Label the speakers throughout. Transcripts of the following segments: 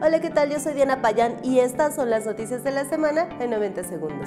Speaker 1: Hola, ¿qué tal? Yo soy Diana Payán y estas son las noticias de la semana en 90 segundos.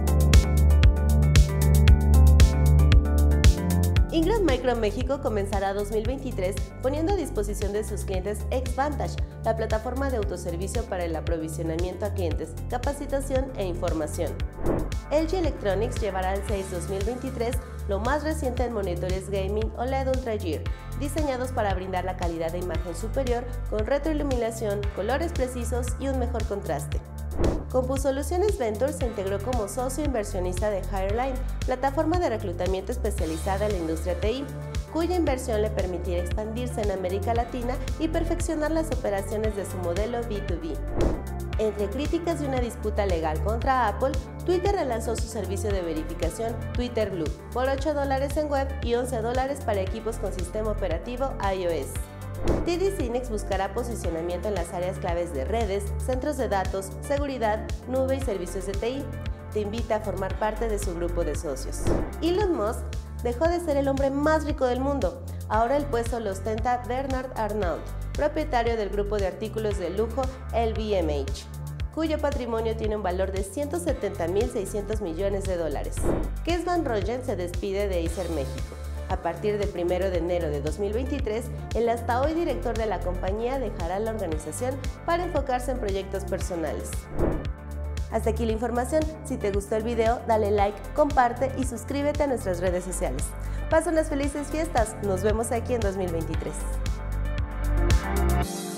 Speaker 1: Ingram Micro México comenzará 2023 poniendo a disposición de sus clientes Xvantage, la plataforma de autoservicio para el aprovisionamiento a clientes, capacitación e información. LG Electronics llevará al CES 2023 lo más reciente en monitores gaming OLED Ultra Gear, diseñados para brindar la calidad de imagen superior con retroiluminación, colores precisos y un mejor contraste. CompuSoluciones Ventures se integró como socio inversionista de Hireline, plataforma de reclutamiento especializada en la industria TI, cuya inversión le permitirá expandirse en América Latina y perfeccionar las operaciones de su modelo B2B. Entre críticas de una disputa legal contra Apple, Twitter relanzó su servicio de verificación Twitter Blue por $8 en web y $11 para equipos con sistema operativo iOS. TD SYNNEX buscará posicionamiento en las áreas claves de redes, centros de datos, seguridad, nube y servicios de TI. Te invita a formar parte de su grupo de socios. Elon Musk dejó de ser el hombre más rico del mundo. Ahora el puesto lo ostenta Bernard Arnault, propietario del grupo de artículos de lujo LVMH, cuyo patrimonio tiene un valor de $170.600 millones. Kees Van Royen se despide de Acer México. A partir del 1 de enero de 2023, el hasta hoy director de la compañía dejará la organización para enfocarse en proyectos personales. Hasta aquí la información. Si te gustó el video, dale like, comparte y suscríbete a nuestras redes sociales. Pasa unas felices fiestas. Nos vemos aquí en 2023.